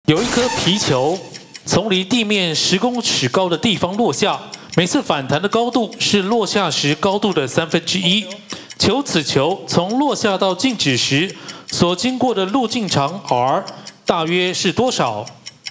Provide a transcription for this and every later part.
有一颗皮球从离地面10公尺高的地方落下，每次反弹的高度是落下时高度的1/3。求此球从落下到静止时所经过的路径长 r 大约是多少？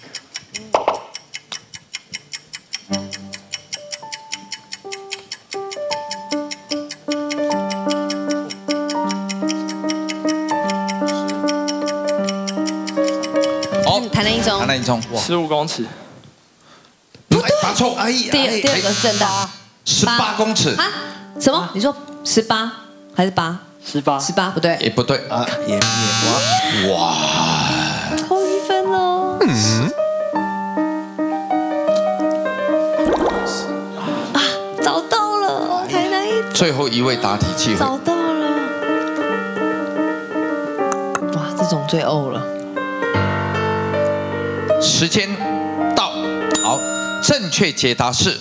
弹了一中， 弹了一中 ，15公尺。 答错，哎呀， 第二个是正的 ，18公尺啊？什么？你说18还是8？18不对， 也不对啊，也哇， 扣1分喽。啊，找到了，台南一最后一位答题机会， 找到了。哇，这种最欧了。 时间到，好，正确解答是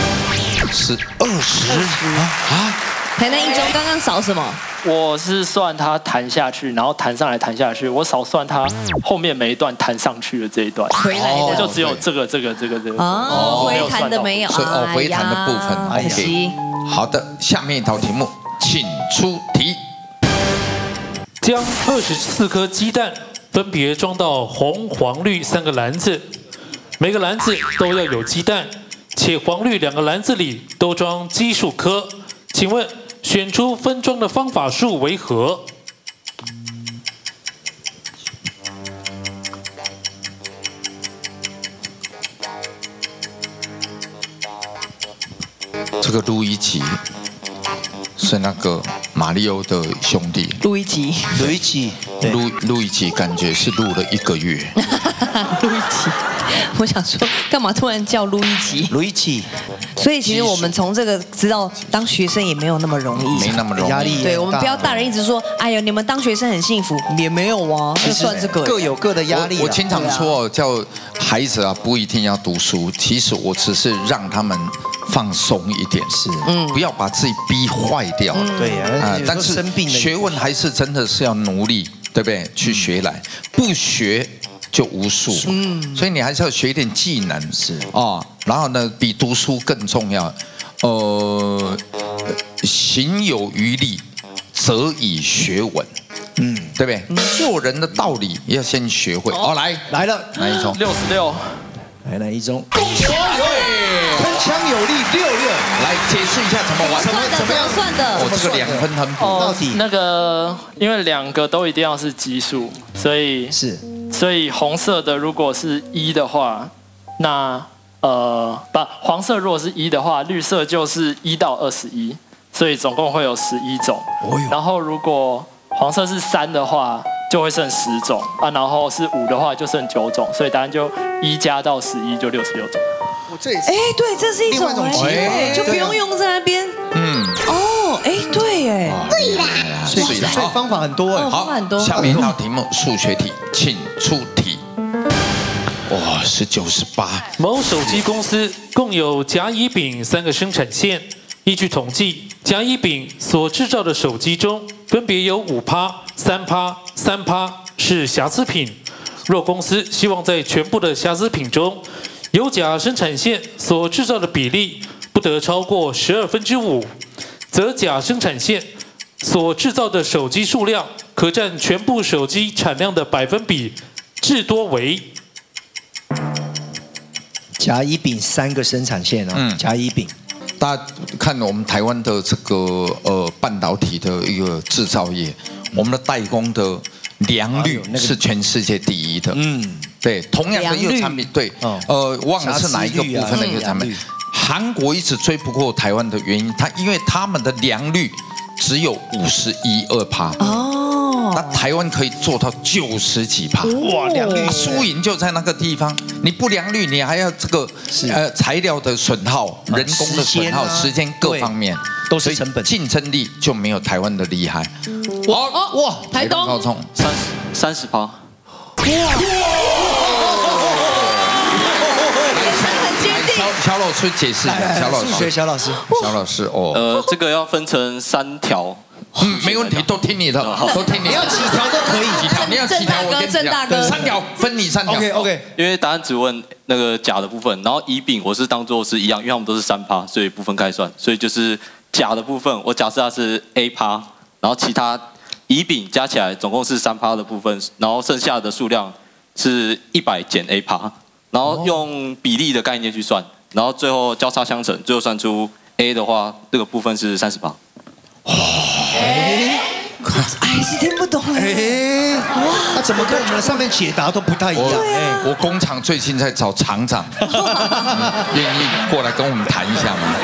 20啊！ 台南一中刚刚少什么？ 我是算它弹下去，然后弹上来弹下去，我少算它后面每一段弹上去的这一段， 回来的就只有这个。 哦，回弹的没有， 所以回弹的部分， 可惜。 好的，下面一道题目，请出题。 将24颗鸡蛋分别装到红、黄、绿3个篮子，每个篮子都要有鸡蛋，且黄绿2个篮子里都装奇数颗。请问选出分装的方法数为何？ 这个路易吉是那个马里奥的兄弟， 录一集， 路易吉感觉是录了1个月。 录一集，我想说，干嘛突然叫录一集？所以其实我们从这个知道，当学生也没有那么容易， 没那么容易， 压力。 对，我们不要大人一直说，哎呦，你们当学生很幸福，也没有啊，就算这个各有各的压力。 我经常说，叫孩子啊，不一定要读书，其实我只是让他们放松一点，不要把自己逼坏掉。 对呀， 但是学问还是真的是要努力，对不对？去学来，不学就无术。所以你还是要学一点技能，然后呢，比读书更重要。行有余力，则以学文。对不对？做人的道理要先学会。来了，哪一中 ？66。 哪一中？ 恭喜！ 铿锵有力，66。 来解释一下怎么玩？ 怎么样算的？ 这个2分很补。 到底那个，因为2个都一定要是奇数，所以红色的如果是1的话，那黄色如果是1的话，绿色就是1到21，所以总共会有11种。然后如果黄色是3的话，就会剩10种啊，然后是5的话就剩9种，所以答案就1加到11就66种。 哎，对，这是一种就不用用在那边。对， 对啦， 所以方法很多好，下面一道题目，数学题，请出题。哇，19、18。 某手机公司共有甲、乙、丙3个生产线。依据统计，甲、乙、丙所制造的手机中，分别有5%、3%、3%是瑕疵品。若公司希望在全部的瑕疵品中，有甲生产线所制造的比例不得超过5/12，则甲生产线所制造的手机数量可占全部手机产量的百分比，至多为。 甲、乙、丙3个生产线甲、乙、丙。 大家看我们台湾的这个半导体的一个制造业，我们的代工的良率是全世界第1的。对，同样的一个产品，对，忘了是哪一个部分的一个产品。韩国一直追不过台湾的原因，因为他们的良率只有51、2%。那台湾可以做到90几%，哇，良率输赢就在那个地方。你不良率，你还要这个材料的损耗、人工的损耗、时间各方面都是成本， 竞争力就没有台湾的厉害。 哇，台东高中 30%。 小老师解释一下，小老师哦， 这个要分成3条， 没问题，都听你的，都听你的。 你要几条都可以， 几条你要几条，我跟你讲，3条分你3条。 OK， 因为答案只问那个甲的部分，然后乙丙我是当做是一样，因为他们都是3%，所以不分开算，所以就是甲的部分，我假设它是 A%，然后其他乙丙加起来总共是3%的部分，然后剩下的数量是100减 A%，然后用比例的概念去算，然后最后交叉相乘，最后算出 A 的话，这个部分是30%。 还是听不懂哎。 哇，那怎么跟我们的上面解答都不太一样？ 我工厂最近在找厂长，愿意过来跟我们谈一下吗？